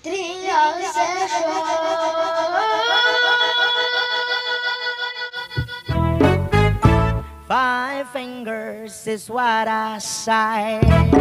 Trio session. Five fingers is what I say.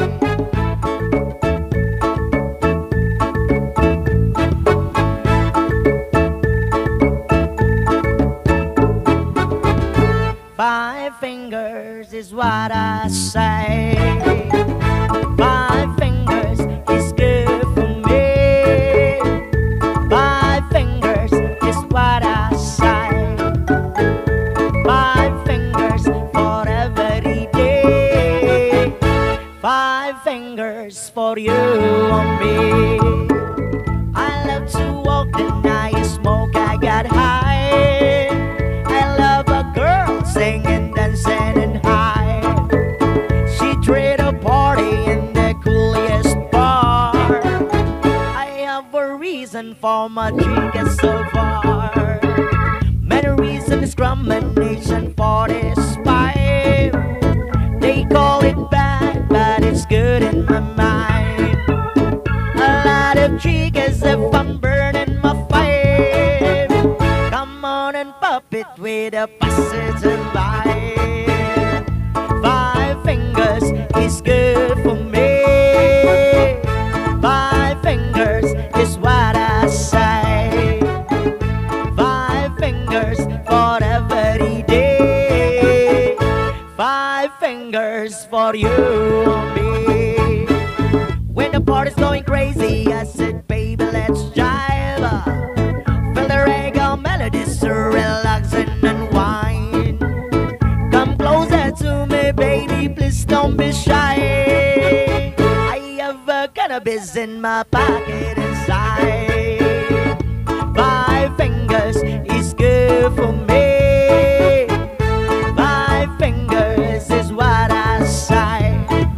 Five fingers is what I say. Five fingers is good for me. Five fingers is what I say. Five fingers for every day. Five fingers for you and me. I love to walk the night, smoke, I got high. I love a girl singing, dancing and high. She treat a party in the coolest bar. I have a reason for my drink is so far. Many reasons, discrimination for this fight. They call it bad, but it's good in my mind. A lot of triggers if I'm burning my fire. Come on and pop it with a positive vibe. Five fingers is good for me. Five fingers is what I say. Five fingers for every day. Five fingers for you and me. When the party's going crazy, I said, baby, let's jive. Feel the reggae melodies to relax and unwind. Come closer to me, baby, please don't be shy. I have a cannabis in my pocket inside. Five fingers is good for me. Five fingers is what I say.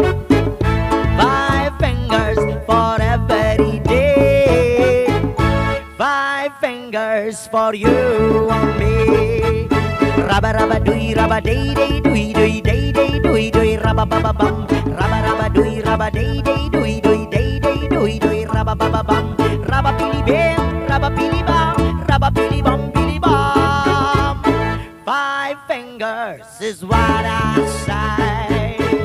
Five fingers for every day. Five fingers for you and me. Rabba rabba dooey rabba day day dooey dooey day day dooey dooey rabba ba ba bum. Rabba rabba dooey rabba day day dooey dooey day day dooey dooey rabba ba ba bum. Rabba pili bam, rabba pili bam, rabba pili bum pili bum. Five fingers is what I say.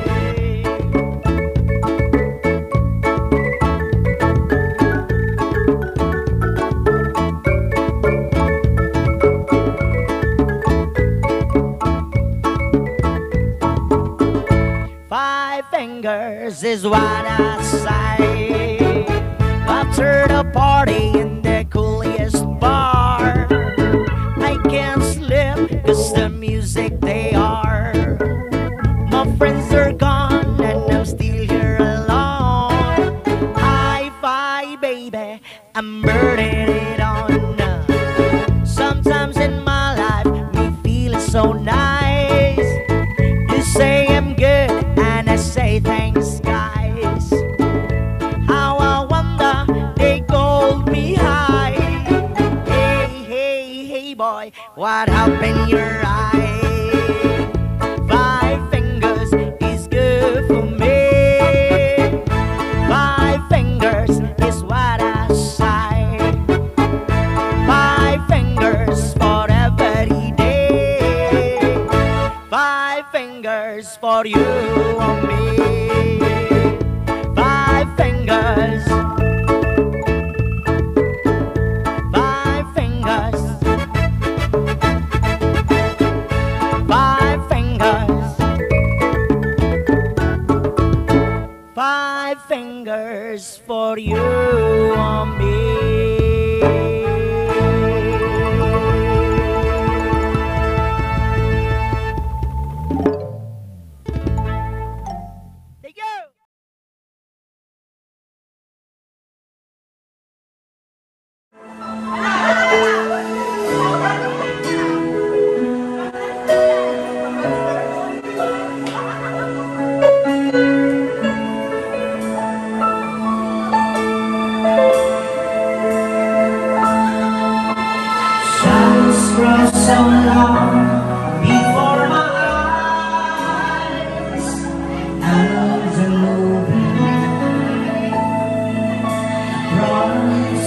Five fingers is what I say. After the party in the coolest bar, I can't sleep cause the music they are. My friends are gone and I'm still here alone. High five baby, I'm burning it on. Sometimes in my life me feeling so nice. You say I'm good and I say thanks guys. How I wonder they called me high. Hey, hey, hey boy, what happened your eye? Five fingers is good for me. Five fingers is what I say. Five fingers for every day. Five fingers for you and me. Five fingers. Five fingers. Five fingers. Five fingers for you and me. Thank you. Shadows grow so long before my eyes. Arrows are moving, bright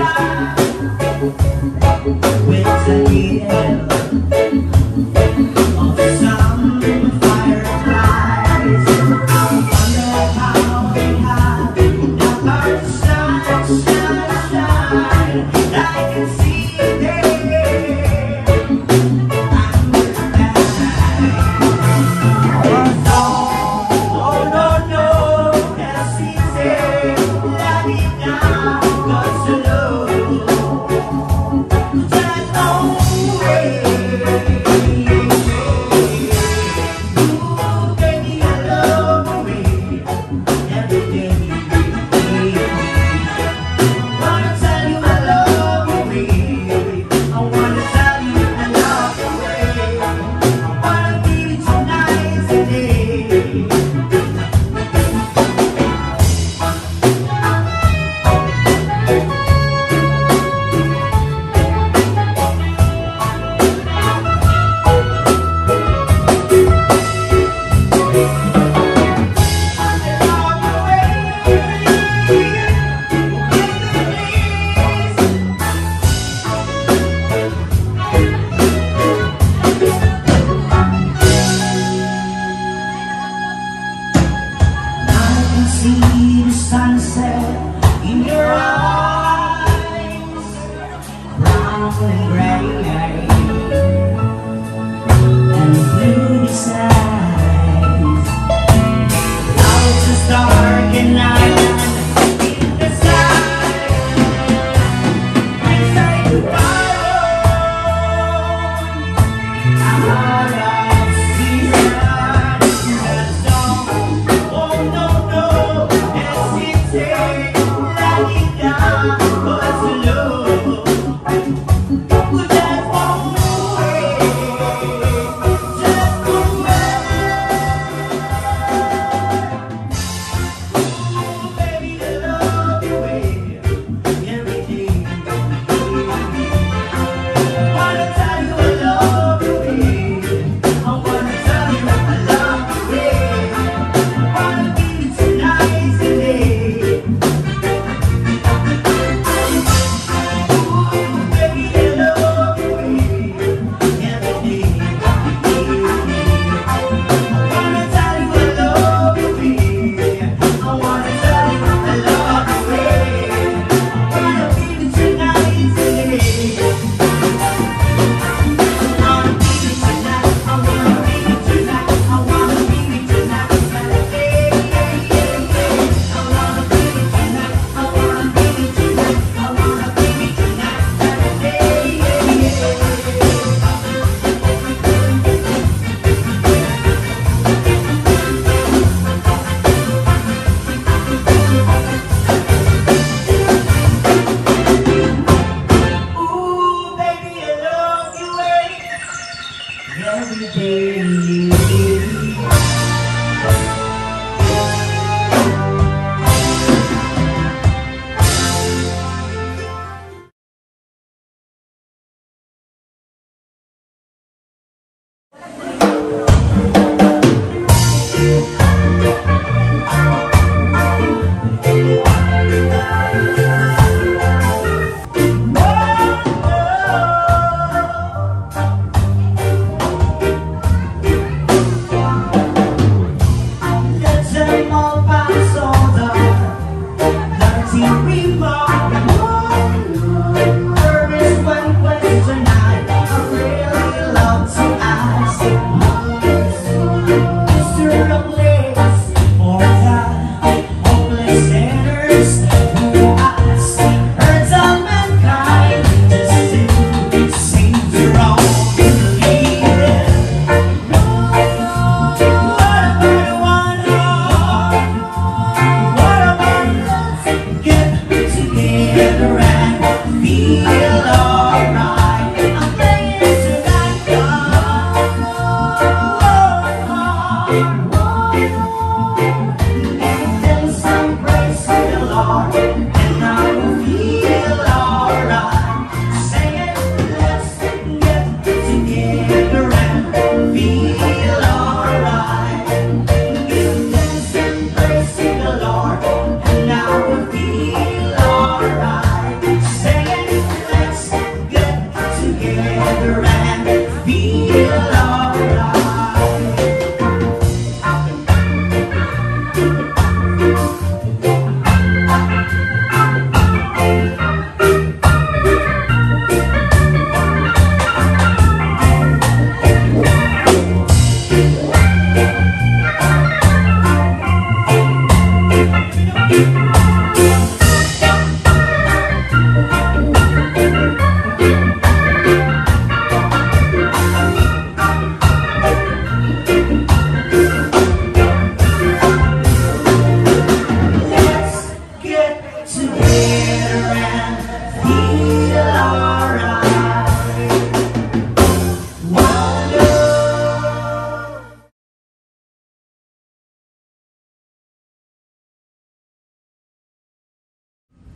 with the needle of some fireflies. Wonder how they have the birds shine. I can see them and with that. Oh no no, es easy, la vida goes slow.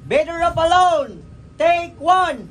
Better off alone. Take one.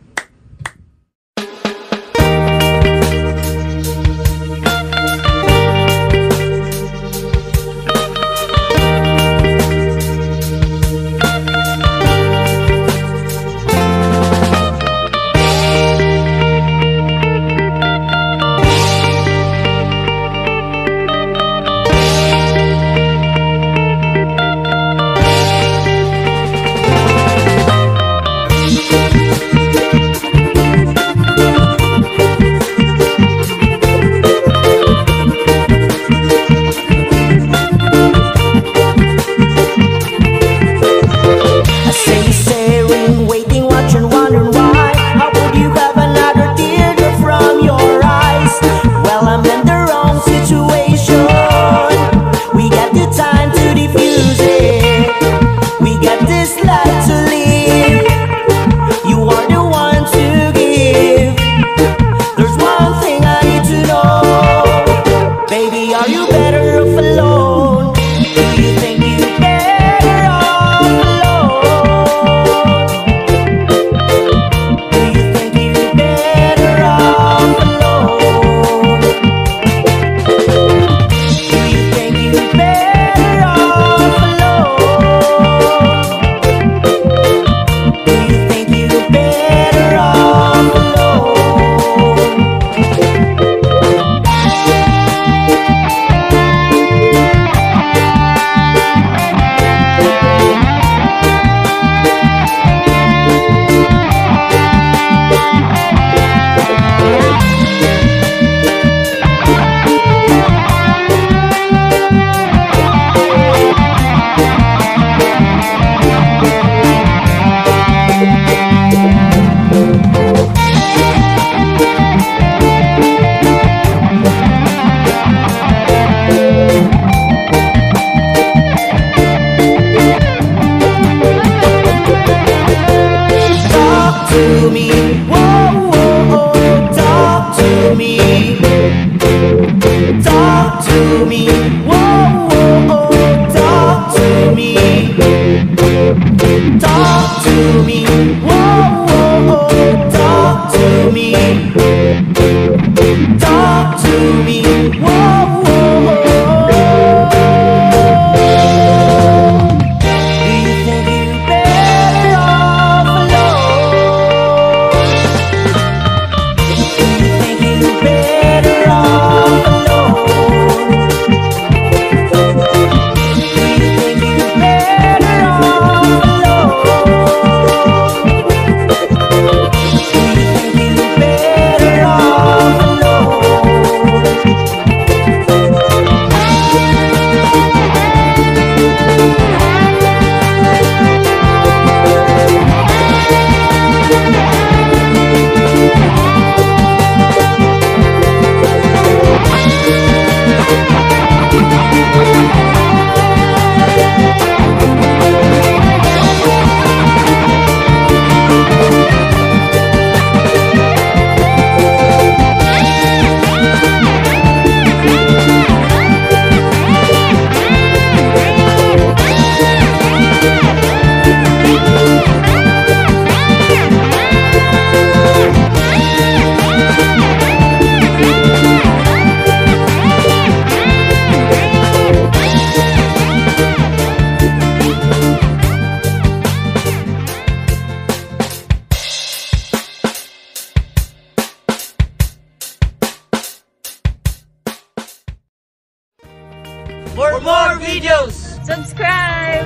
For more videos, Subscribe!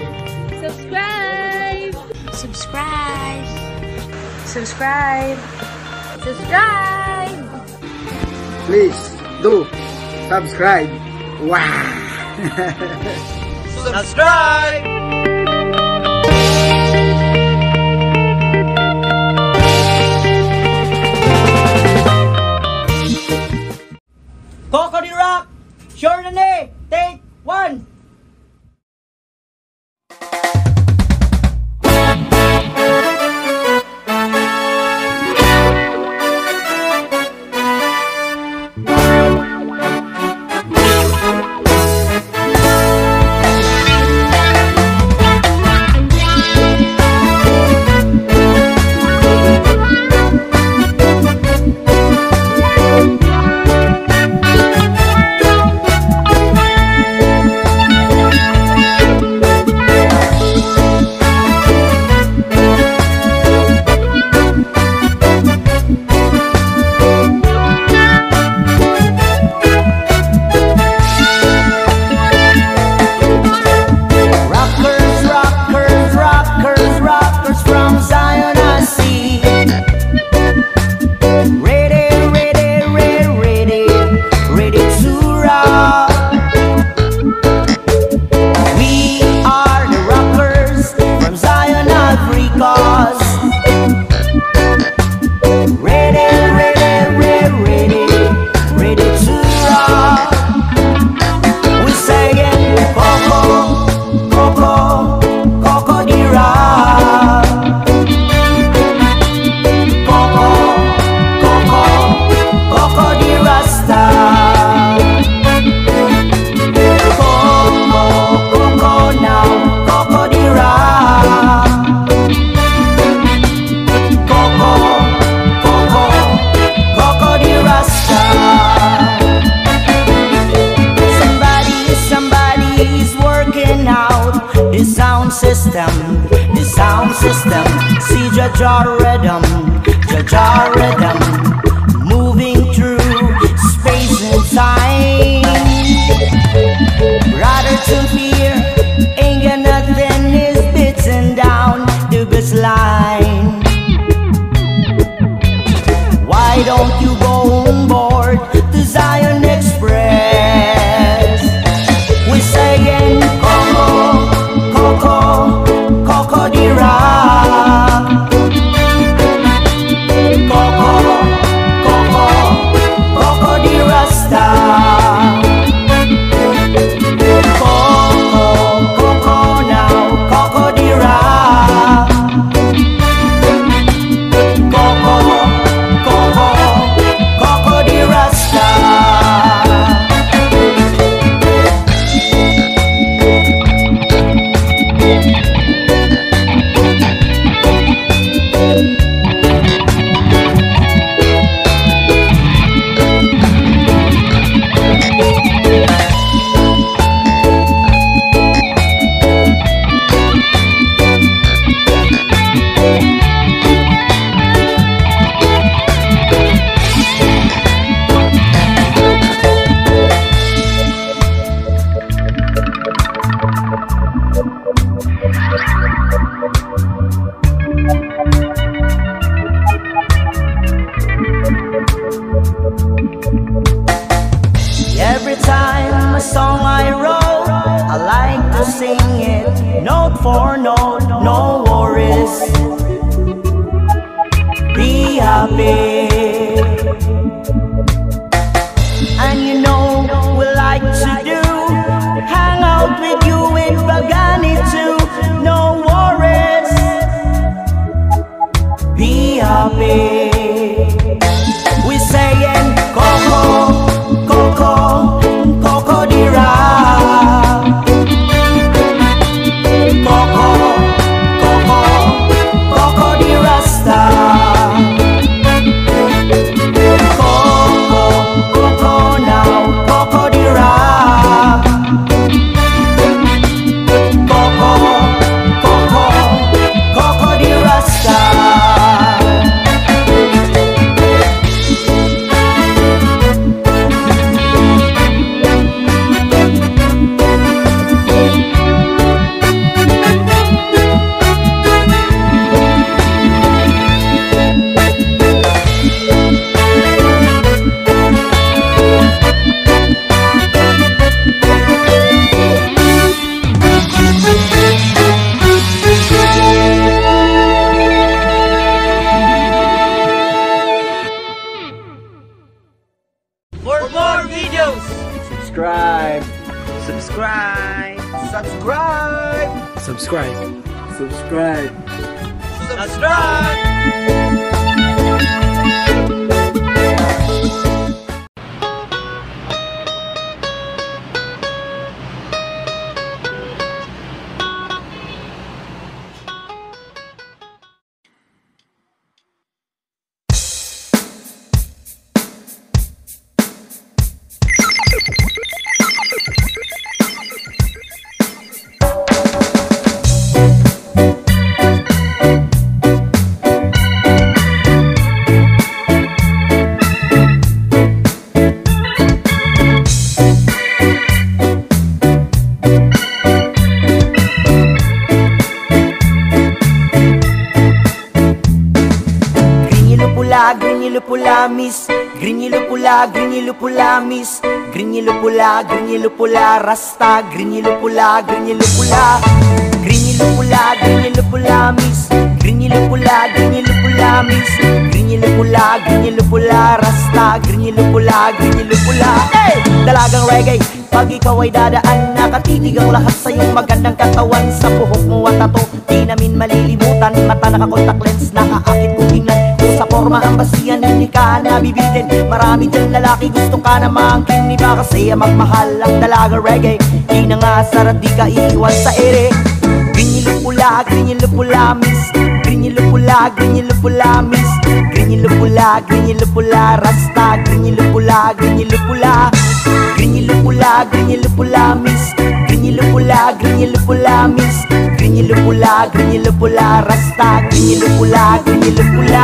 Subscribe! Subscribe. Subscribe! Subscribe! Please do subscribe. Wow. subscribe! Cocody Rock, Chardonnay, take one. system, the sound system. See Jaja rhythm, moving through space and time. Rather to fear, ain't got nothing is beaten down the baseline. Why don't you go on board to Zion Express? We saying Coco, Coco, Coco di Rock. Coco, Coco, Coco di Rasta. Coco, Coco now, Coco di Rock. Coco, Coco, Coco di Rasta. Every time a song I wrote, I like to sing it note for note, no worries. Be happy. And you know we like to do, hang out with you in Bagani too, no worries. Be happy. We saying Coco, Coco, Coco di Rock. Coco, Coco, Coco di Rasta. Coco, Coco now, Coco di Rock. Coco, Coco, Coco di Rasta. For more videos, Subscribe. Subscribe. Subscribe. Subscribe. Subscribe. subscribe. Grignilo miss, grignilo pula miss, grignilo pula rasta, grignilo pula miss, grignilo pula miss, grignilo pula rasta, grignilo pula. Hey! Dalagang reggae, pag ikaw ay dadaan, nakatitig ang lahat sa iyong magandang katawan. Sa buhok mo at tato, di namin malilimutan. Mata naka-contact lens, nakaakit kong tingnan. Sa forma ang basihan, hindi ka nabibitin. Marami dyan lalaki, gusto ka na maangkin. Di ba kasi magmahal ang dalagang reggae? Di na nga sarap, di ka iiwan sa ere. Grignilo pula miss, grignilo pula miss, grignilo pula rasta, grignilo pula miss, grignilo Grinilupula, grinilupula, miss. Grinilupula, grinilupula, rasta. Grinilupula, grinilupula.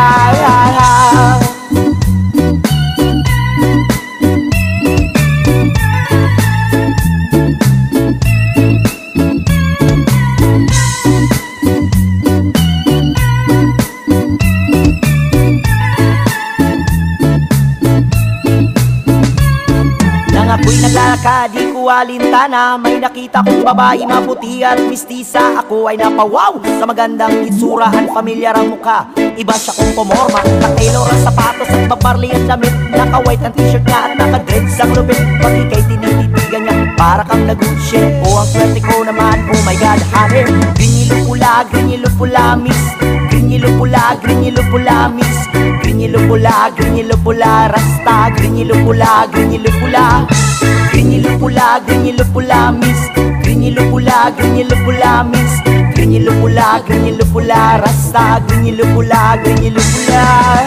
Ako'y naglalakad, di ko alintana. May nakita kong babae maputi at mistisa. Ako ay napawaw sa magandang itsurahan. Pamilyar ang mukha, iba siya kung pumorma. Naka-tailor ang sapatos at babarli ang damit. Naka-white ang t-shirt niya at naka-dreads ang lupit. Pati kay tinititigan niya, para kang nag-shit. O ang swerte ko naman, oh my God, honey. Grinilupula, grinilupula, miss. Grinilupula, grinilupula, miss. Grinilupula, grinilupula, rasta. Grinilupula, grinilupula. Grinilupula, grinilupula, miss. Grinilupula, grinilupula, miss. Grinilupula, grinilupula, rasta. Grinilupula, grinilupula.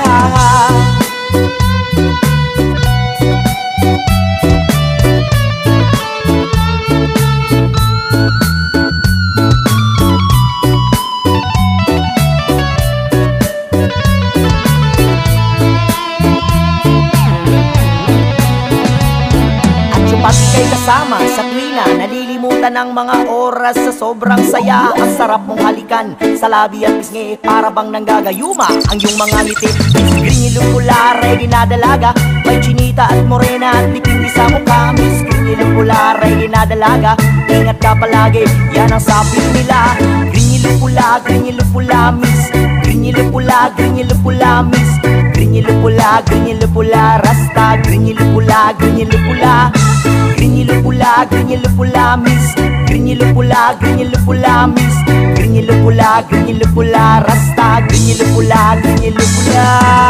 Pati kay kasama sa tuwina, nalilimutan ang mga oras sa sobrang saya. Ang sarap mong halikan sa labi at pisngi, para bang nanggagayuma ang iyong mga ngiti. Miss Grinilupula, ready na dalaga. May chinita at morena at bikini sa mukha. Miss Grinilupula, ready na dalaga. Ingat ka palagi, yan ang sabi nila. Grinilupula, grinilupula, miss. Grinilupula, grinilupula, miss. Grinilupula, grinilupula, rasta. Grinilupula, grinilupula. Grinilupula, grinilupula, miss. Grinilupula, grinilupula, miss. Grinilupula, grinilupula, rasta. Grinilupula, grinilupula.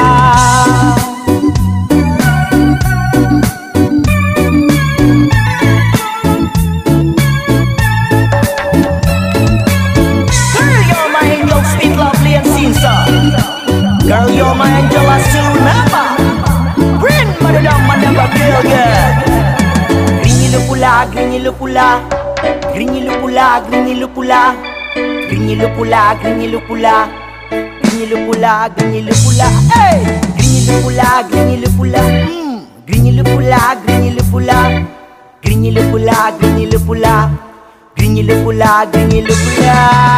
Girl, you're my angel, sweet, lovely, and sincere. Girl, you're my angel, I still remember. Bring money down, my never feel good. Grinilupula, grinilupula, grinilupula, grinilupula, grinilupula, grinilupula, grinilupula, grinilupula, hey! Grinilupula, grinilupula, grinilupula, grinilupula, grinilupula, grinilupula, grinilupula, grinilupula.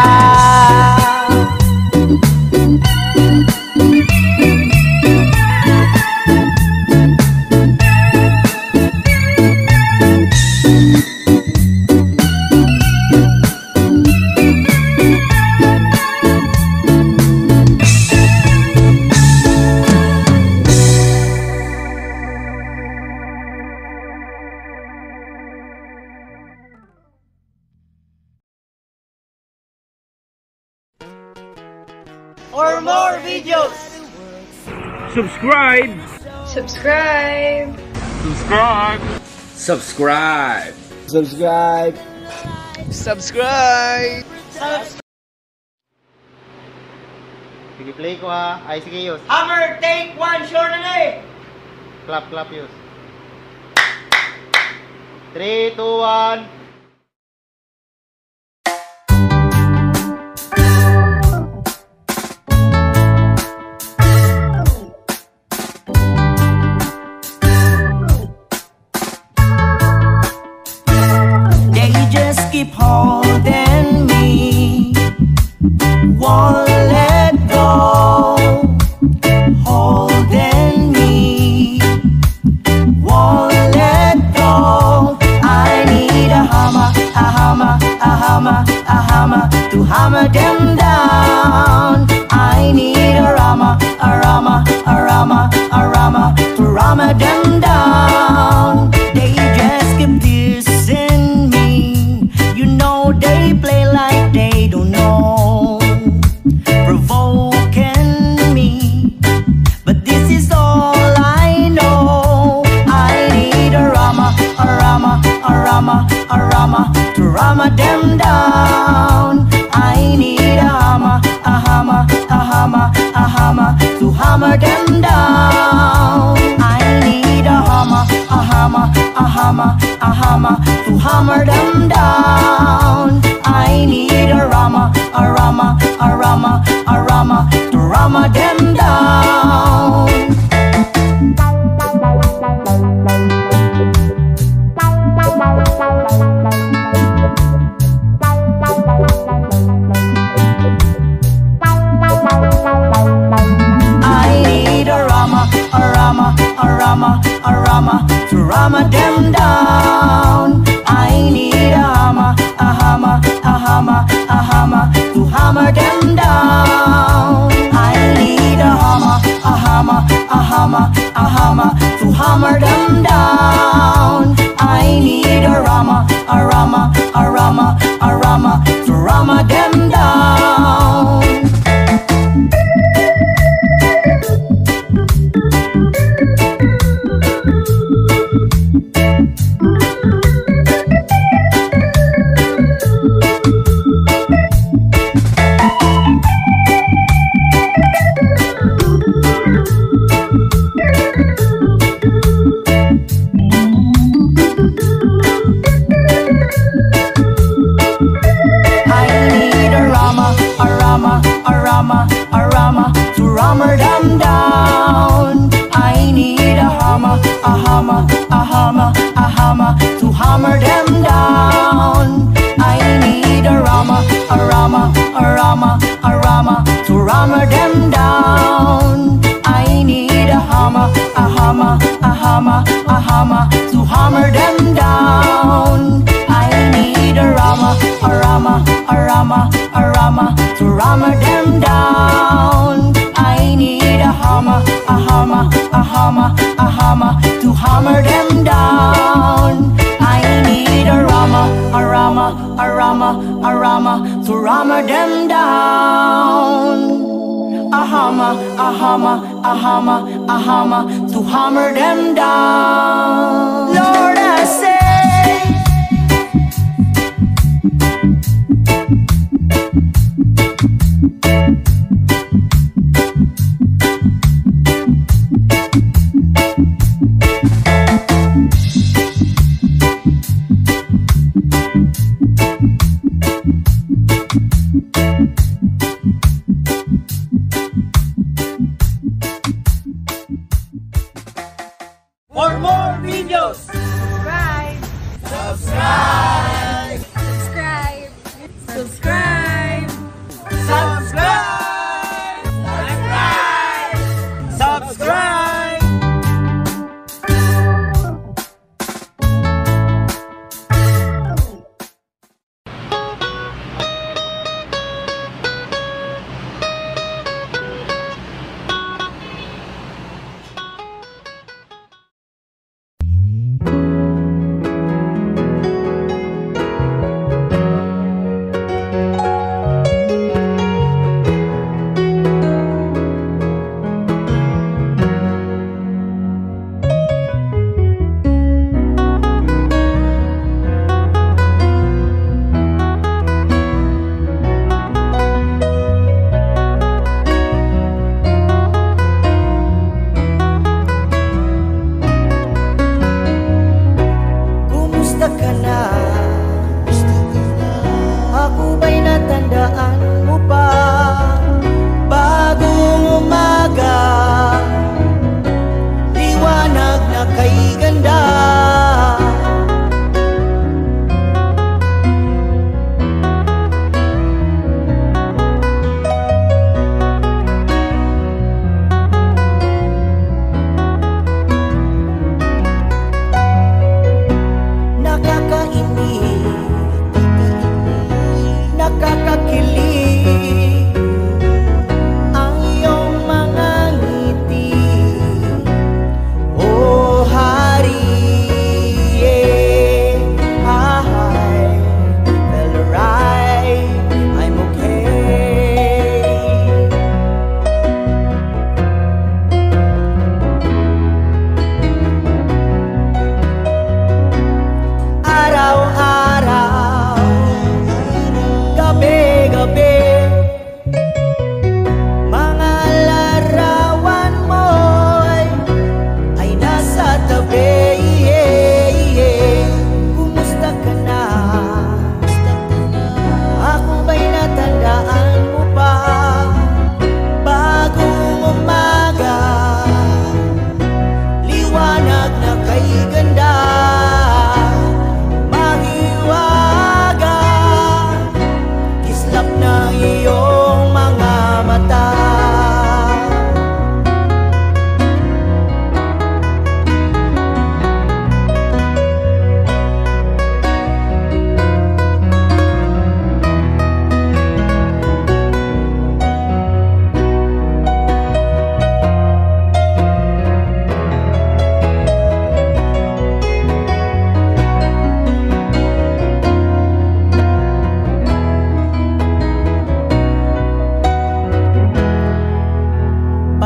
For more videos, Subscribe. Subscribe. Subscribe. Subscribe. Subscribe. Subscribe. Sige, play ko ha. Ay, sige, Yus. Hammer, take one, sure na na eh. Clap, clap, Yus. 3, 2, 1. Keep holding me, won't let go. Holding me, won't let go. I need a hammer, a hammer, a hammer, a hammer to hammer them down. I need a rammer, a rammer, a rammer, a rammer to rammer them down. They just keep dissing me. You know they play like they don't know, provoking me. But this is all I know. I need a rammer, a rammer, a rammer, a rammer to rammer them down. I need a hammer, a hammer, a hammer, a hammer to hammer them down. I need a hammer, a hammer, a hammer, hammer to hammer them down. I need a rama, a rama, a rama, a rama to rama them down. I need a rama, a rama, a rama, a rama to rama them down. I need a hammer, a hammer, a hammer, a hammer to hammer them down. I need a hammer, a hammer, a hammer, a hammer to hammer them down. I need a rama, a rama, a rama, a rama to rama them down. A rama to rammer them down. I need a hammer, a hammer, a hammer, a hammer to hammer them down. I need a rama, a rama, a rama, a rama to rammer them down. I need a hammer, a hammer, a hammer, a hammer to hammer them down. I need a rama, a rama, a rama, a rama to rammer them down. I need a hammer, a hammer, a hammer, a hammer to hammer them down. I need a rama, a rama, a rama, a rama to rammer them down. A hammer, a hammer, a hammer, a hammer to hammer them down. Lord, I say. For more videos,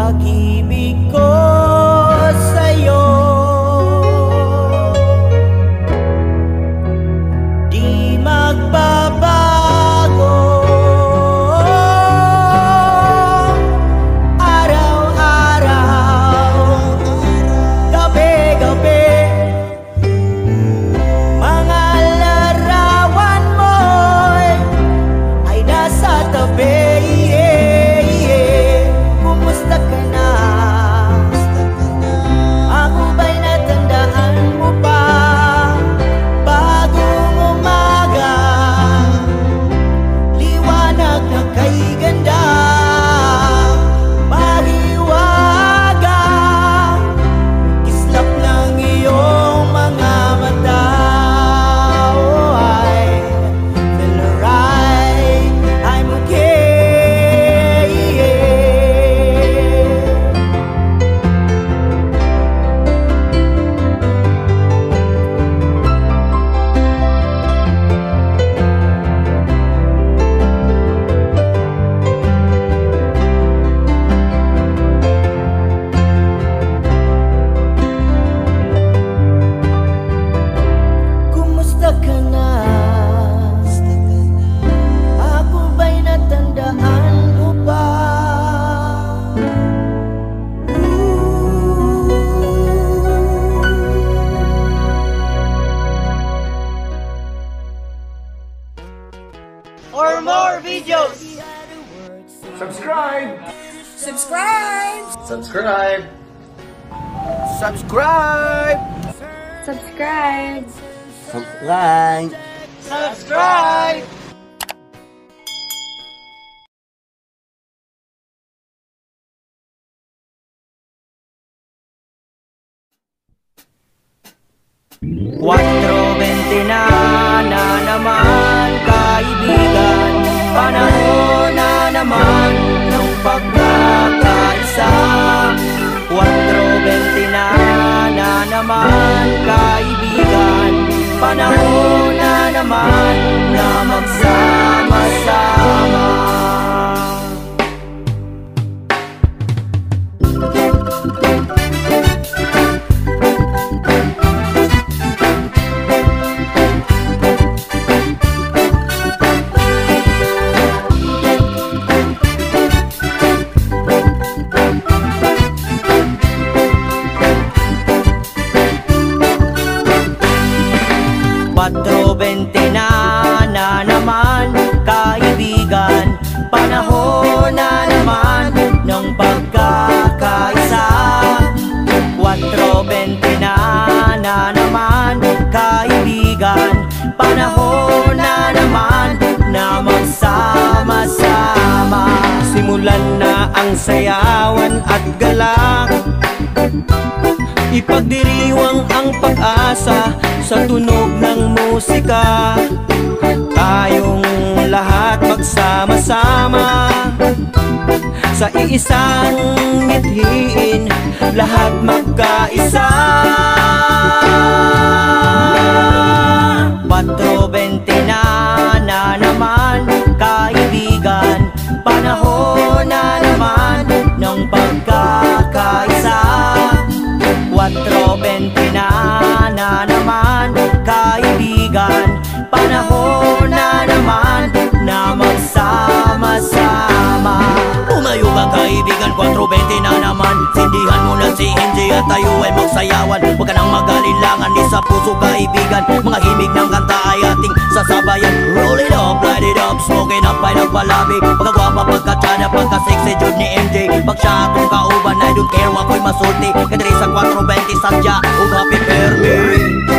pag-ibig ko sa'yo. Di magbabago, araw-araw, gabi-gabi, mga larawan mo'y ay nasa tabi. Kumusta ka na? Ako ba'y natandaan mo pa? Bagong umaga, liwanag na kay ganda, mahiwaga, kislap ng iyong mga mata. Oh, I feel right, I'm okay. Kumusta ka na? Ako ba'y natandaan mo pa? For more videos, Subscribe! Subscribe! Subscribe! Subscribe! Subscribe! Subscribe! subscribe! Quattro na naman, kaibigan. Panahon na naman ng pagkakaisa. Quattro na naman, kaibigan. Panahon na naman na magsama-sama. Quattro na naman, kaibigan. Panahon na naman ng pagkakaisa. Quattro na naman, kaibigan. Panahon na naman na magsama-sama. Simulan na ang sayawan at galak, ipagdiriwang ang pag-asa sa tunog ng musika. Tayong lahat magsama-sama sa iisang mithiin, lahat magkaisa. Quattro na naman, kaibigan. Panahon na naman ng pagkakaisa. Quattro na naman, kaibigan. Panahon na naman na magsama-sama. Umayo ka, kaibigan, 4:20 na naman. Sindihan mo na si MJ at tayo ay magsayawan. Huwag ka nang mag-alilangan, di sa puso, kaibigan. Mga himig ng kanta ay ating sasabayan. Roll it up, light it up, smoke it up, ay nagpalabi. Pagkagwapa, pagkatsada, pagka-sexy jud ni MJ. Pag siya atong kauban, I don't care, wako'y masulti. Kadiri sa 4:20 sadya, ug happy birthday.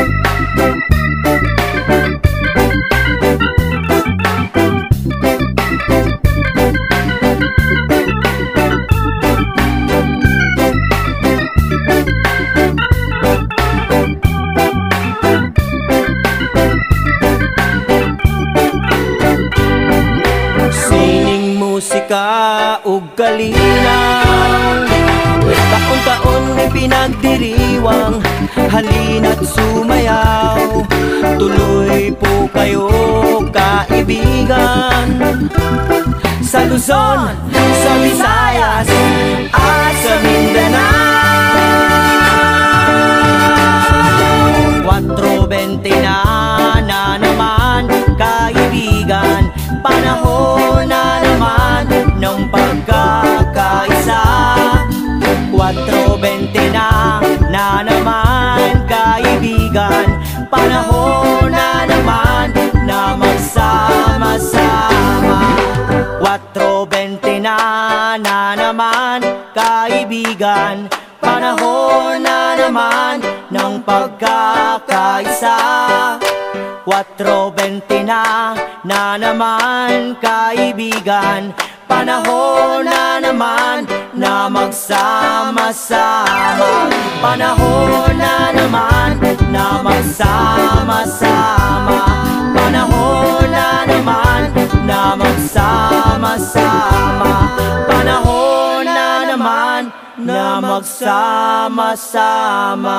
Sining musika ug kalinaw, taon-taon may pinagdiriwang, halina't sumayaw. Tuloy po kayo, kaibigan, sa Luzon, sa Visayas, at 4:20 na naman kaibigan. Panahon na naman na magsama-sama. 4:20 na naman kaibigan. Panahon na naman ng pagkakaisa. 4:20 na naman kaibigan. Panahon na naman na magsama-sama. Panahon na naman na magsama-sama. Panahon na naman na magsama-sama. Panahon na naman na magsama-sama.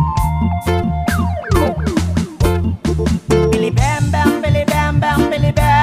Billy bam,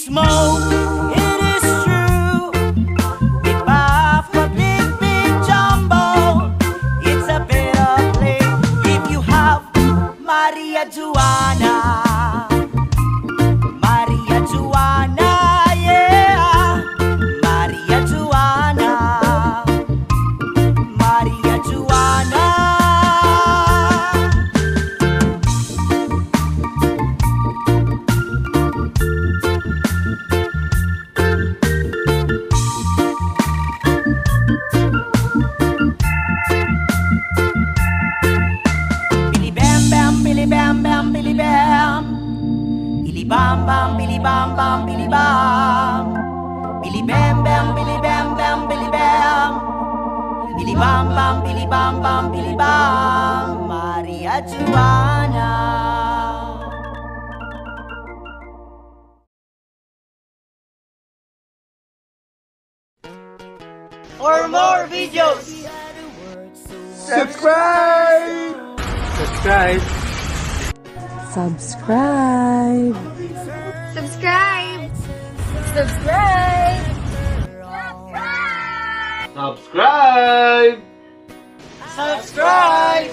smoke, it is true. We puff a big jumbo. It's a better place if you have Maria Joanna. Maria Joanna, yeah. Maria Joanna. Maria Joanna. Billy bam bam, Billy bam bam, Billy bam. Billy bam bam, Billy bam bam, Billy bam. Billy bam bam, Billy bam bam, Billy bam. Billy bam bam, Billy bam bam, Billy bam. Maria Joanna. For more videos, Subscribe! Subscribe! Subscribe. Subscribe. Subscribe. Subscribe! subscribe.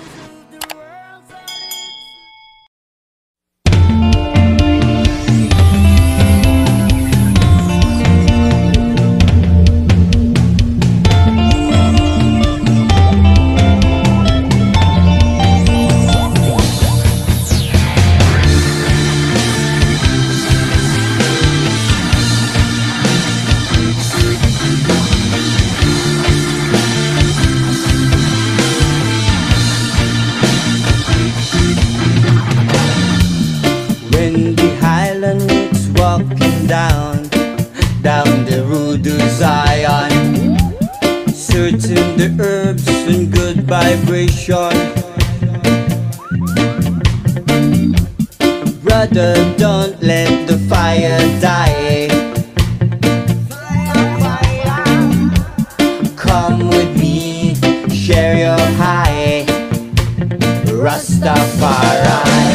When the Highlanders walking down the road to Zion, searching the herbs and good vibration. Brother, don't let the fire die. Come with me, share your high, Rastafari.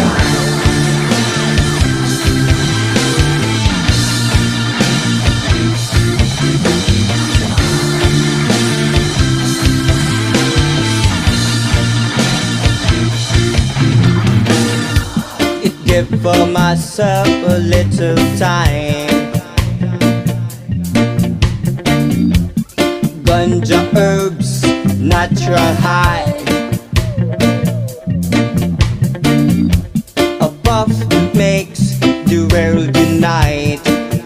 Give for myself a little time. Ganja herbs, natural high. A puff makes the world unite.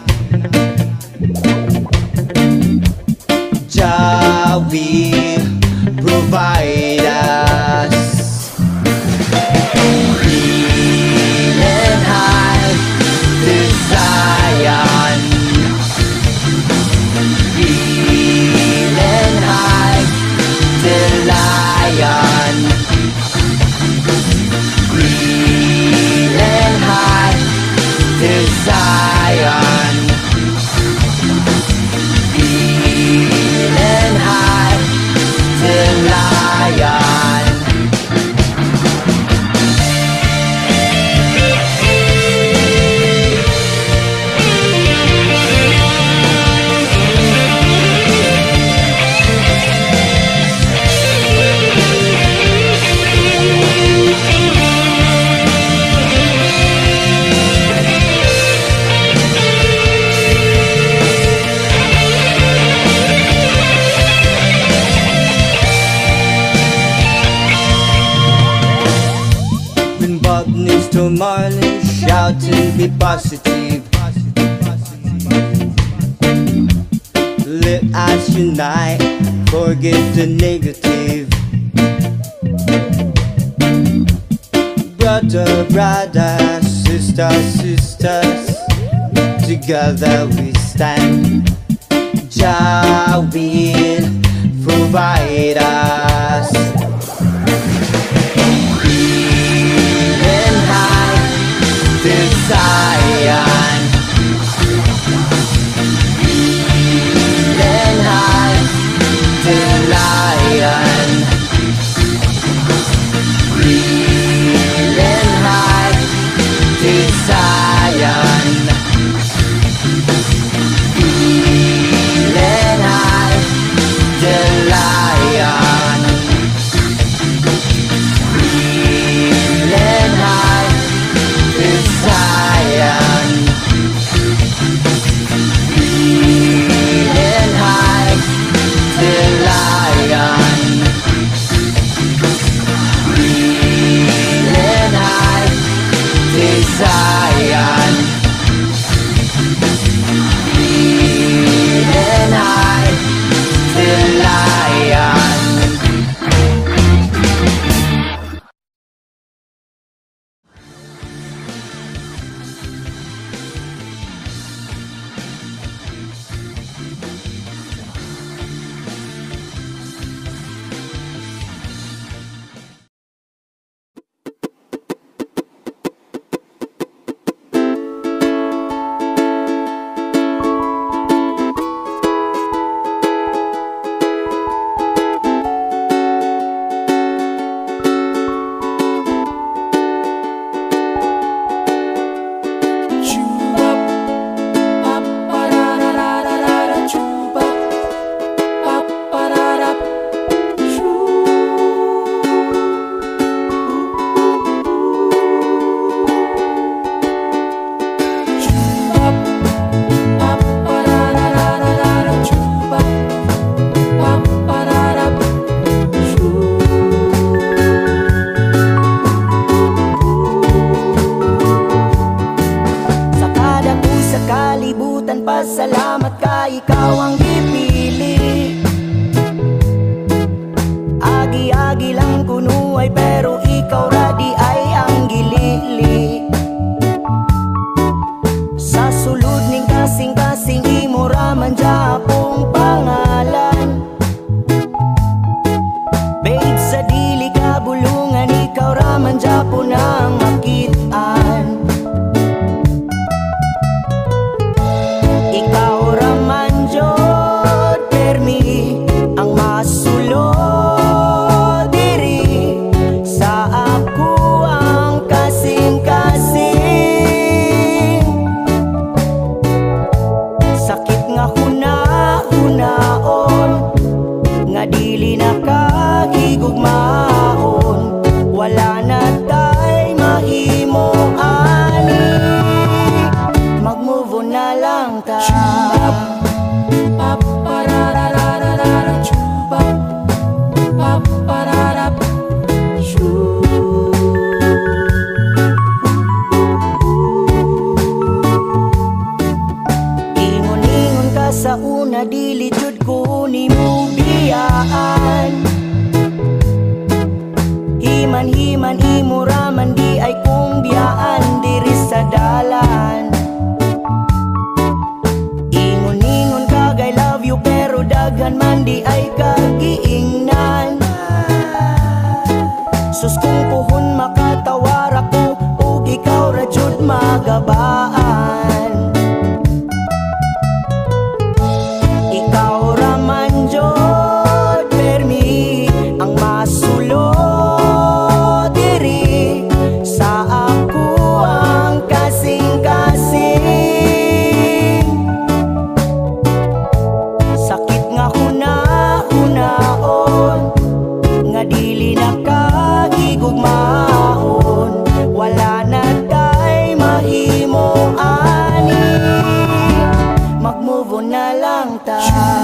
Jah will provide us. Zion, feeling high, the lion, feeling high, the Zion, feeling high, the lion. When Bob needs to Marlin, shouting be positive. Let us unite, forget the negative. Brother, brother, sister, sisters, together we stand. Jah will provide us. Feeling high, the Zion. Feeling high, the lion. Feeling high, the Zion. Visayan. Then I Vilayan. Pasalamat ka, ikaw ang ipili. Agi-agi lang kuno ay pero ikaw radi ay ang gilili. Sa sulod ning kasing-kasing imo raman Japong pangalan. Babe sa dili ka bulungan, ikaw raman Japon ang makitaan. Ikaw raman jod permi ang masulod diri sa ako ang kasing-kasing. Sakit nga huna-hunaon nga dili nakahigugmaon, wala na tay mahimo ani, mag-move on na lang ta. Ingon-ingon ka sa una, dili jud ko nimo biyaan. Himan-himan imo raman di ay kong biyaan diri sa dalan. Ingon-ingon kag I love you pero daghan man di ay kagiingnan. Sus kung puhon makatawar ako ug ikaw ra jud magabaan. Ikaw raman jud permi ang masulod diri sa ako ang kasing-kasing. Sakit nga huna-hunaon nga dili nakahigugmaon, wala na tay mahimo ani, mag-move on na lang ta.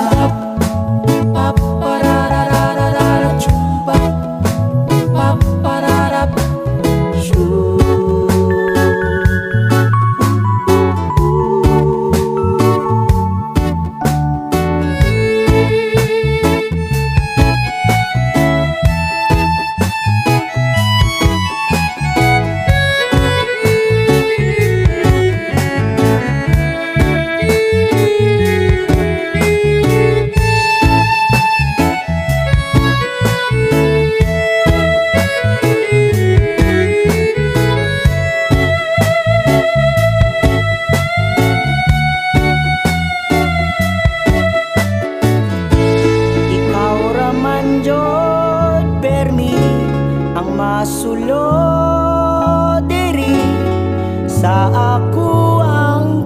Masulod diri sa ako ang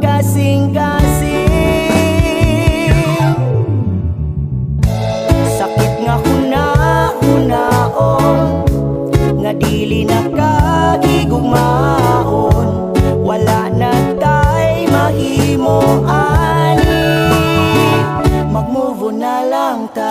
kasing-kasing. Sakit nga huna-hunaon nga dili nakahigugmaon, wala na tay mahimo ani, mag-move on na lang ta.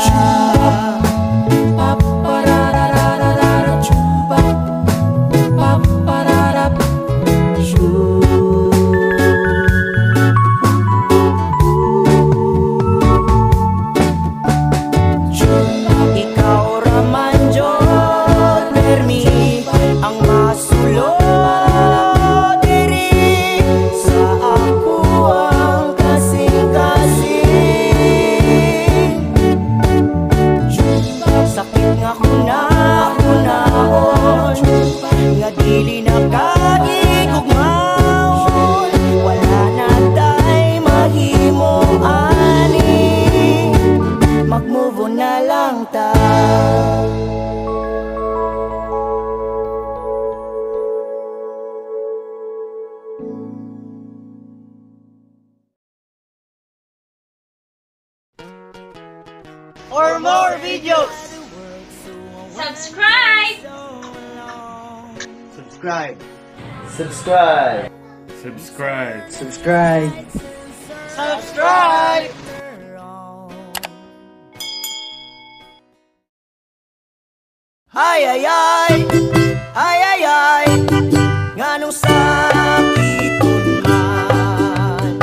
For more videos. Subscribe! Subscribe. Subscribe. Subscribe. Subscribe. Subscribe. Ay ay ay, ay ay ay, nganong sakiton man.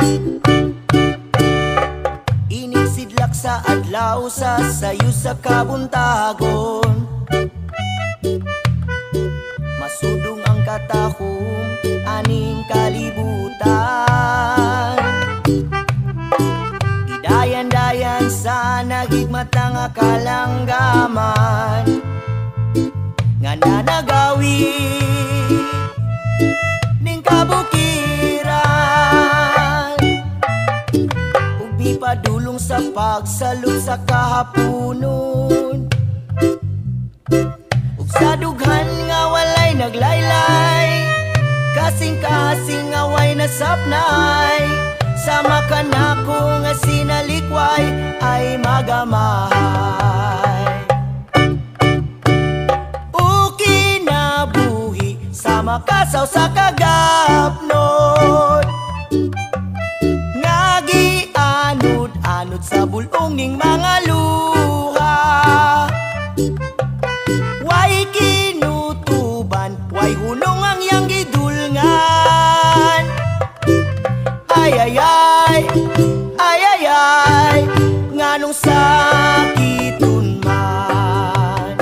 Ining sidlak sa adlaw sa sayo sa kabuntagon. Masudong ang katahom aning kalibutan. Idayan-dayan sa nagigmatang kalanggaman nga nanagawi ning kabukiran. Ug di padulong sa pagsalud sa kahaponon. Ug sa dughan nga walay naglaylay, kasing-kasing nga way nasapnay. Sama ka nako nga sinalikway ay magamahay. Makasaw sa kagapnod, ngagianod-anod sa bulong ning mga luha. Way kinutuban, way hunong ang yang gidulngan. Ay ay ay, ay ay ay, nganong sakiton man.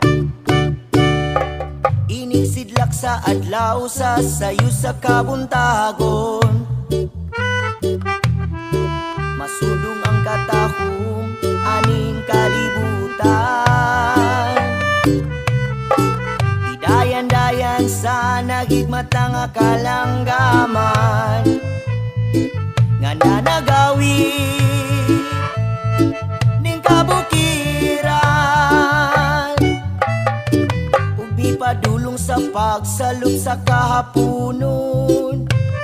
Ining sidlak sa adlaw sa sayo sa kabuntagon. Masudong ang katahom aning kalibutan. Idayan-dayan sa nagigmatang kalanggaman nga nanagawi ning kabukiran. Ug di padulong sa pagsalud sa kahaponon.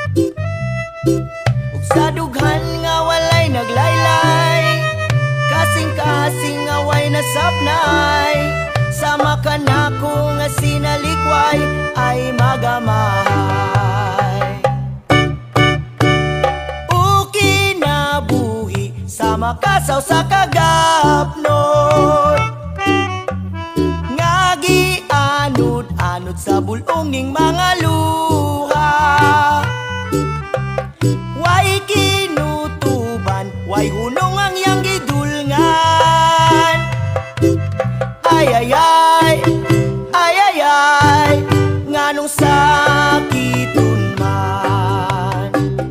Ug sa dughan nga walay naglaylay, kasing-kasing nga way nasapnay. Sama ka nako nga sinalikway ay magamahay. O kinabuhi sa makasaw sa kagapnod, ngagianod-anod sa bulong ning mga luha. Way kinutuban, way hunong ang yang gidulngan. Ay ay ay, ay ay ay, nganong sakiton man.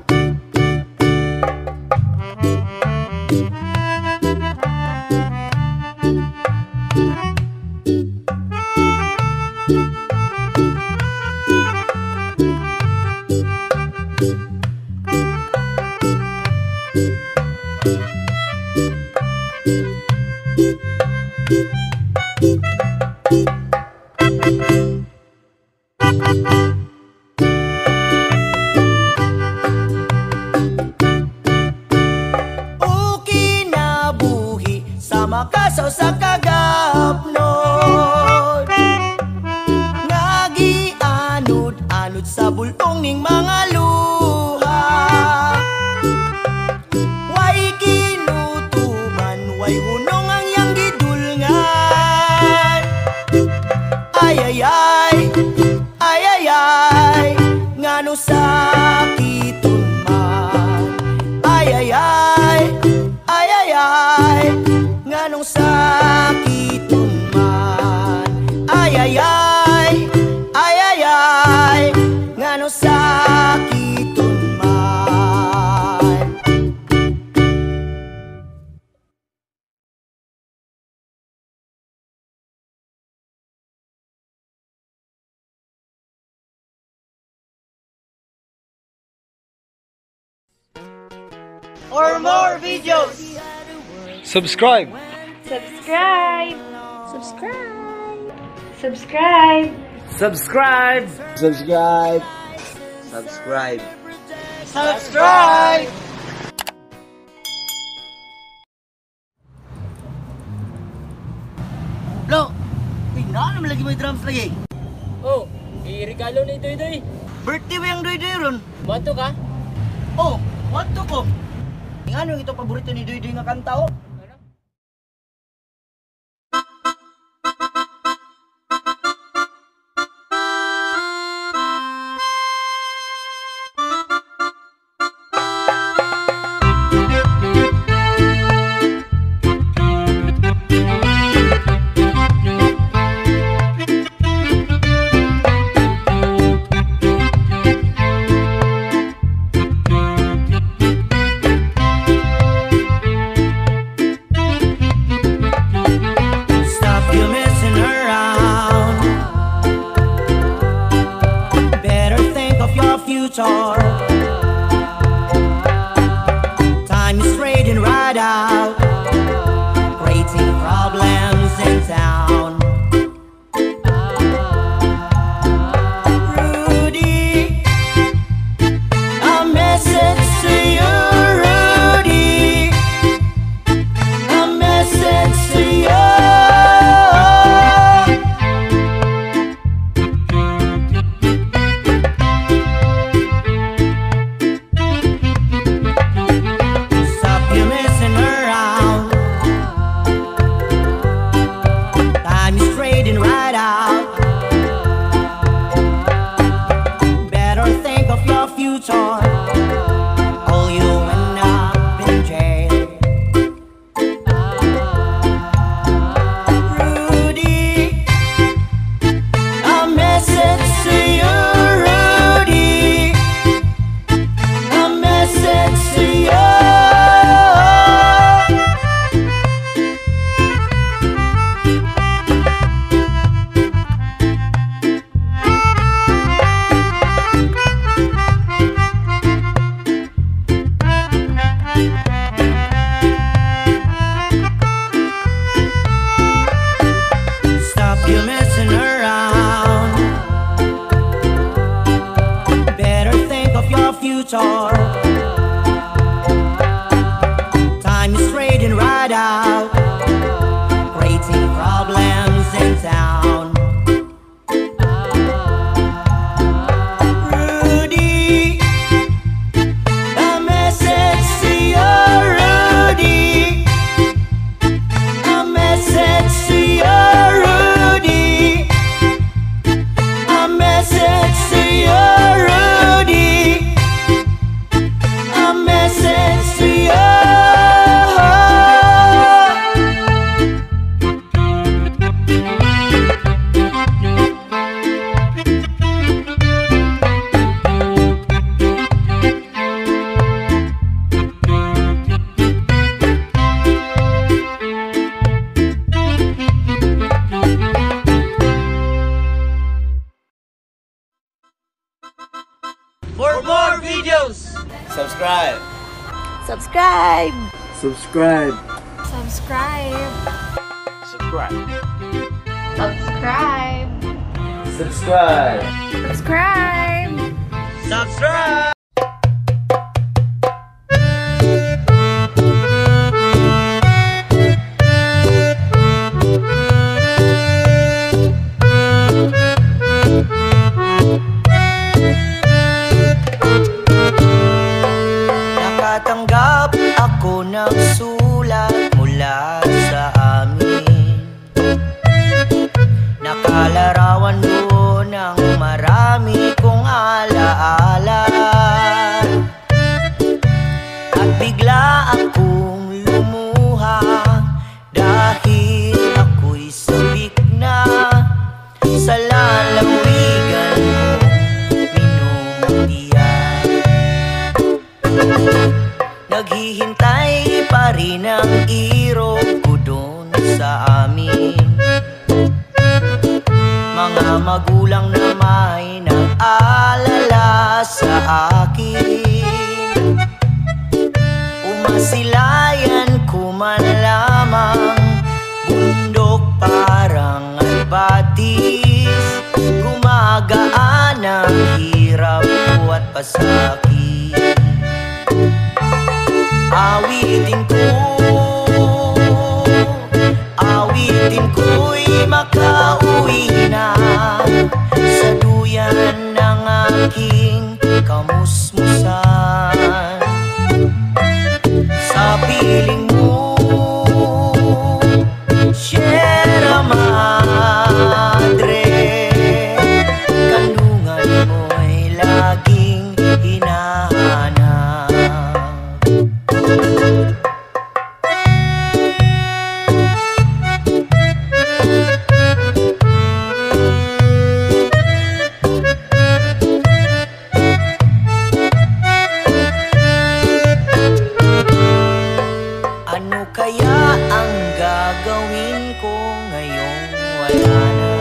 O kinabuhi sa makasaw sa kagapnod, ngagianod-anod sa bulong ning mga luha. Way kinutuban, way hunong ang yang gidulngan. Ay ay ay, ay ay ay, nganong sakiton man. Ay ay ay, ay ay ay, nganong sakiton man. Ay ay ay, ay ay ay, nganong sakiton man. For more videos. Subscribe. Subscribe! Subscribe! Subscribe! Subscribe. Subscribe. Subscribe. Subscribe. mo yung drums lagi. Oh, i-regalo ni Doy-Doy. Birthday ba yung Doy-Doy ron? Bato ka? Oh, what to ko? Ano yung ito paborito ni Doy-Doy nga kanta, oh? Time is fading right out, creating problems in town. Rudy, a message to you, Rudy, a message to you. Time is fading right out, creating problems in town. Rudy, a message to you, Rudy, a message to you, Rudy, a message to you, Rudy. Message to you. For more videos, Subscribe. Subscribe. Subscribe. Subscribe. Subscribe. Subscribe. Subscribe. Subscribe. subscribe. Nakatanggap ako ng sulat mula sa amin. Nakalarawan doon ng marami kong alaala. At bigla akong lumuha dahil ako'y sabik na sa lalawigan kong minumutian. Naghihintay pa rin ang irog ko doon sa amin. Mga magulang na may nag-alala sa akin. Umasilayan ko man lamang bundok parang albatis. Gumagaan ang hirap ko at pasakit. Awitin ko'y makauwi. makauwi na sa duyan ng aking kamusmusan. Sa piling mo, Sierra Madre, kandungan mo'y laging hinahanap. Ano kaya ang gagawin ko ngayong wala na?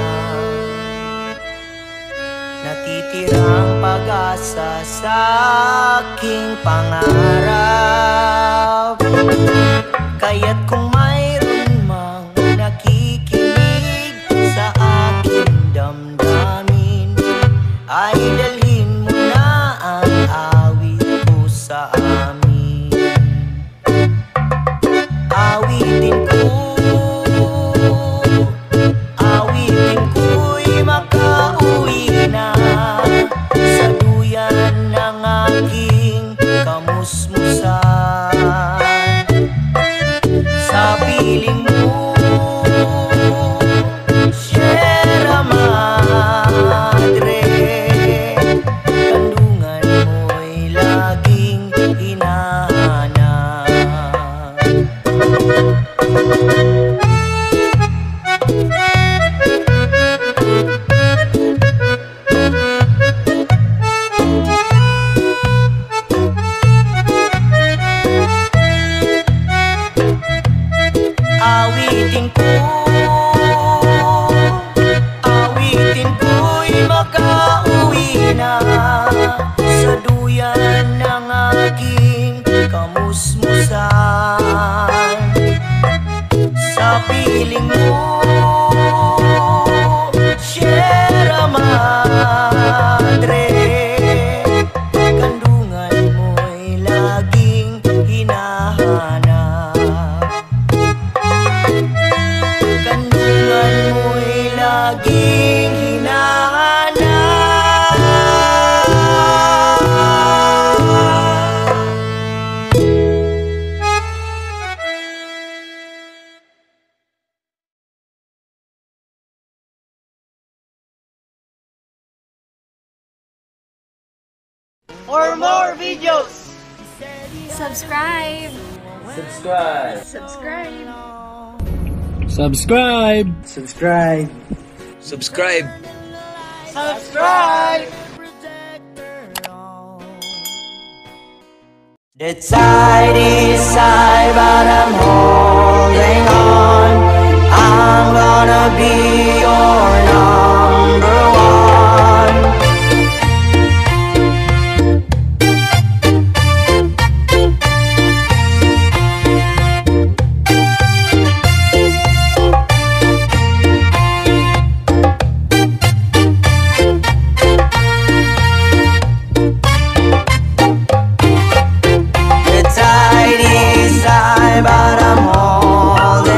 Natitirang pag-asa sa aking pangarap. Kaya't kung mayroon mang nakikinig sa aking damdamin, ay dalhin mo na ang awit ko sa amin. Awitin ko'y makauwi na sa duyan ng aking kamusmusan. Sa piling mo, Sierra Madre, kandungan mo'y laging hinahanap. Awitin ko'y makauwi na sa duyan ng aking kamusmusan. Sa piling mo, Sierra Madre, kandungan mo'y laging hinahanap. Kandungan mo'y laging hinahanap. For more videos, Subscribe. Subscribe. Subscribe. Subscribe. subscribe. Subscribe. The tide is high, but I'm holding on. I'm gonna be your number one. The tide is high, but I'm holding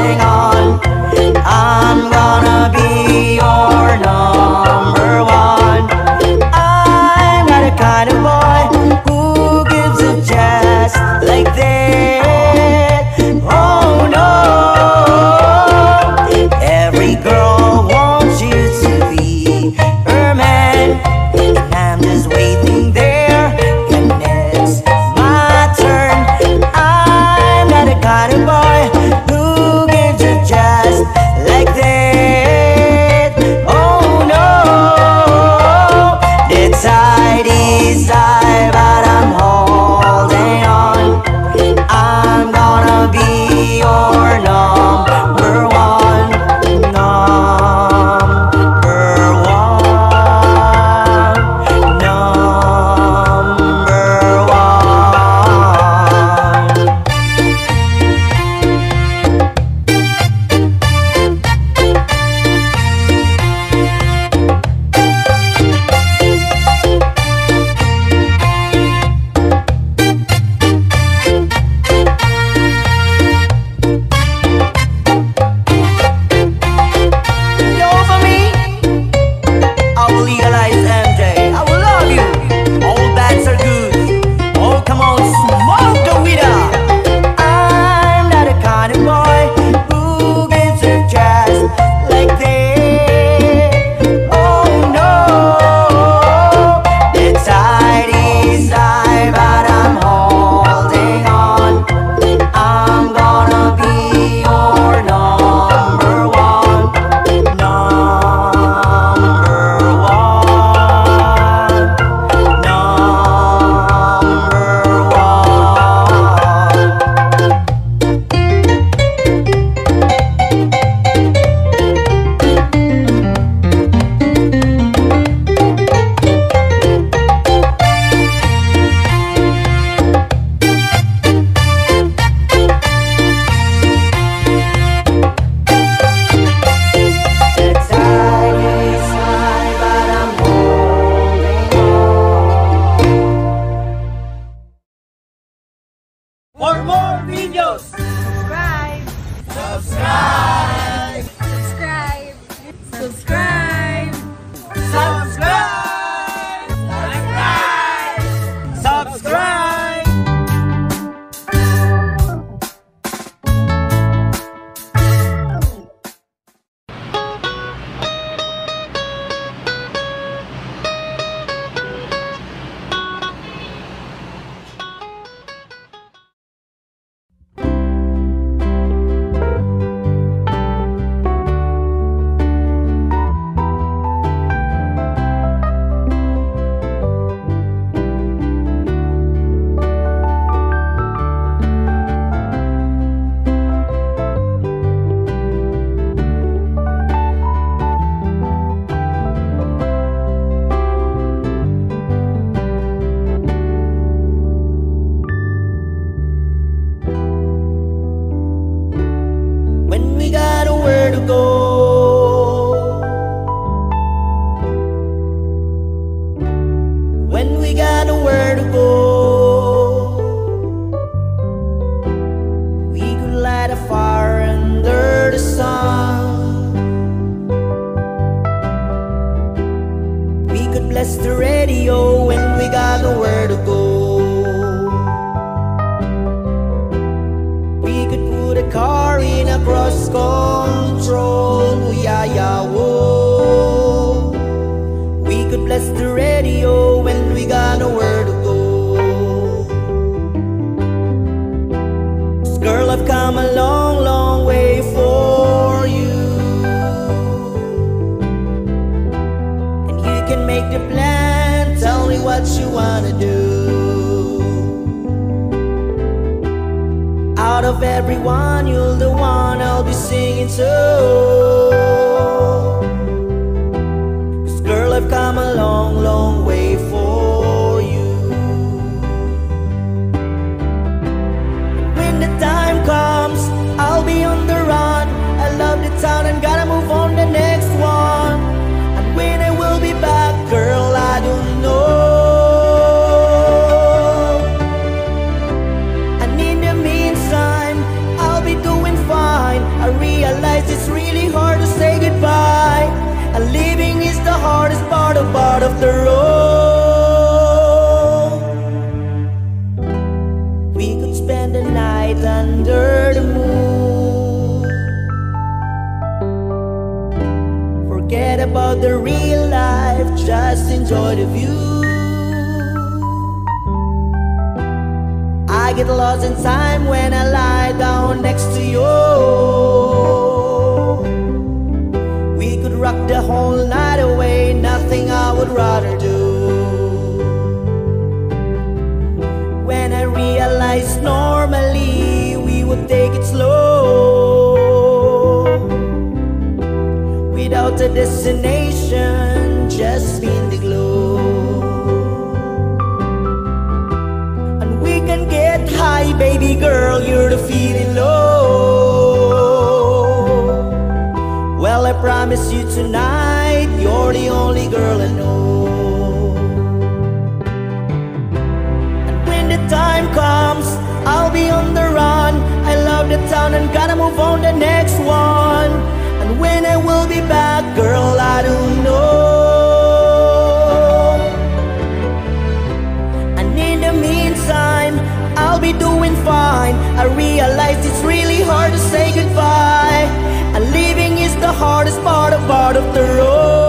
videos. Subscribe. Subscribe. Subscribe. Subscribe. Subscribe. Subscribe. Subscribe. When we got nowhere to go, when we got nowhere to go, we could light a fire under the sun. We could bless the radio when we got nowhere to go. We could put a car in a cross control, ooh, yeah, yeah, whoa. We could bless the radio when we got nowhere to go. 'Cause girl, I've come a long, long way for you, and you can make the plan. Tell me what you wanna do. Out of everyone, you're the one I'll be singing to. 'Cause girl, I've come a long, long way for you. When the time comes, I'll be on the run. I love the town and gotta move on the next one. And when I will be back, girl, I don't know. I realize it's really hard to say goodbye, and leaving is the hardest part of the road. We could spend the night under the moon, forget about the real life, just enjoy the view. I get lost in time when I lie down next to you. We could rock the whole night away, nothing I would rather do. When I realized normally we would take it slow, without a destination, just in the glow. We can get high, baby girl, you're the feeling low. Well, I promise you tonight, you're the only girl I know. And when the time comes, I'll be on the run. I love the town and gotta move on the next one. And when I will be back, girl, I don't know. I'll be doing fine. I realize it's really hard to say goodbye, and leaving is the hardest part of the road.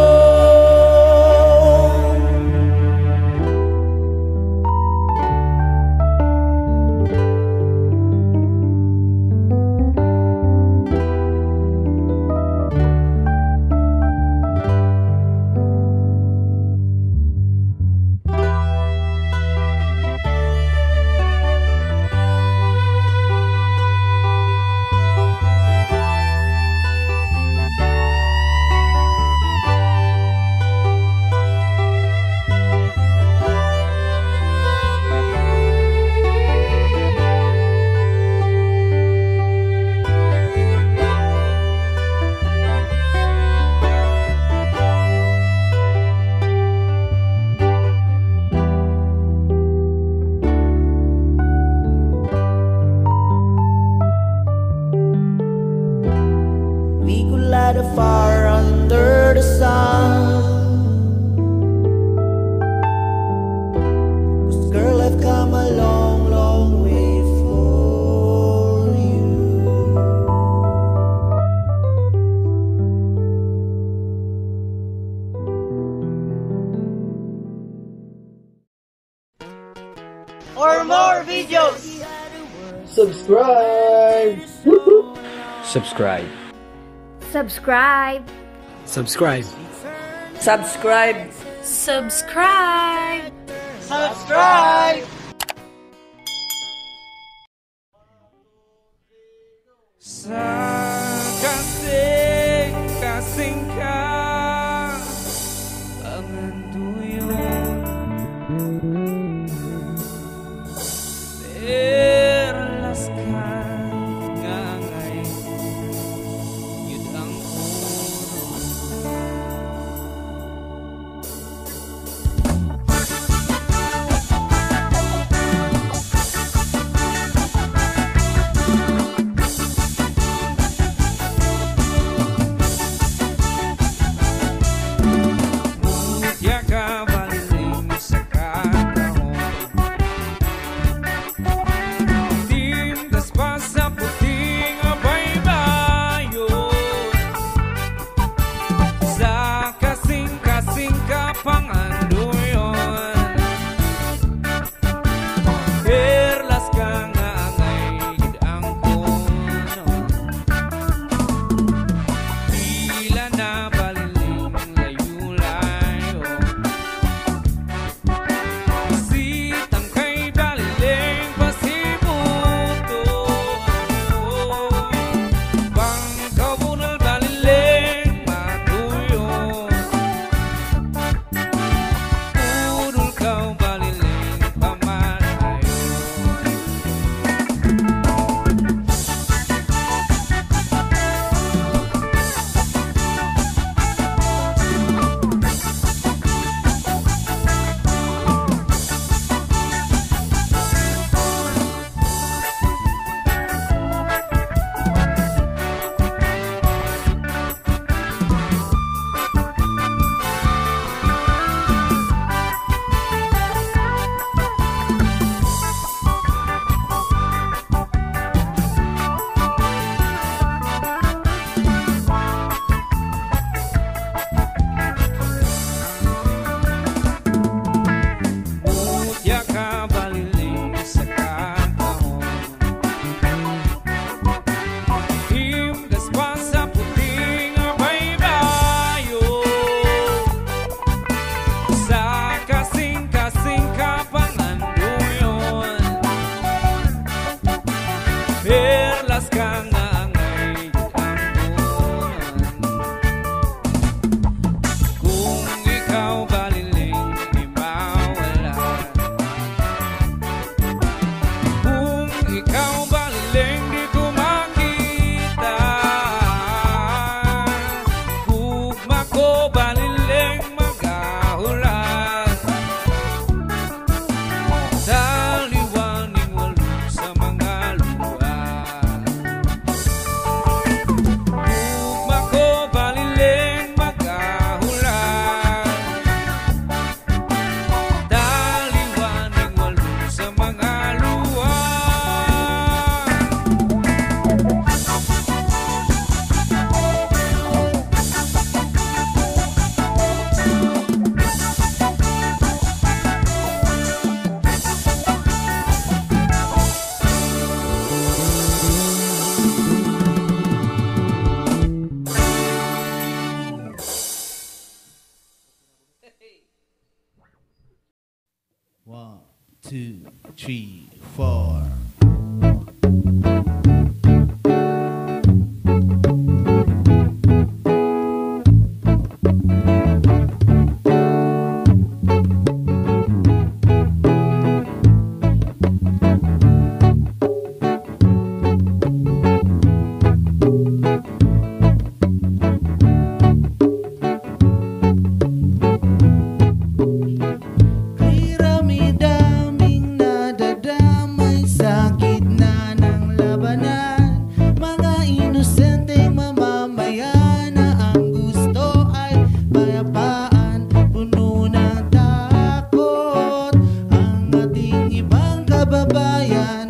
far under the sun. 'Cause girl, I've come a long, long way for you. For more videos, Subscribe! Subscribe. Subscribe. Subscribe. Subscribe. Subscribe. subscribe! Sa kasing-kasing ka ang anduyon, perlas ka nga ngay yun ang uno. Mutya ka baliling sa katahon, tindas pa sa puting baybayon. Sa kasing-kasing ka panganduyon, perlas ka nga ngay ang kono. Tila na baliling layo-layo, sitang kay baliling pasimuto. Pangkabunal baliling matuyot, pudol kau baliling pamanayon. Mutya ka baliling sa katahon, himdas pa sa puting baybayon. Sa kasing-kasing ka panganduyon, perlas ka nga ngay ang buwan. Kung ikaw baliling di mawala, kung ikaw baliling di ko makita, gugma ko baliling magahulan, taliwaning walo sa mga lugar. Gugma ko baliling magahulan, taliwaning walo sa mga lugar. 1, 2, 3, 4. Kay rami-daming nadadamay sa kababayan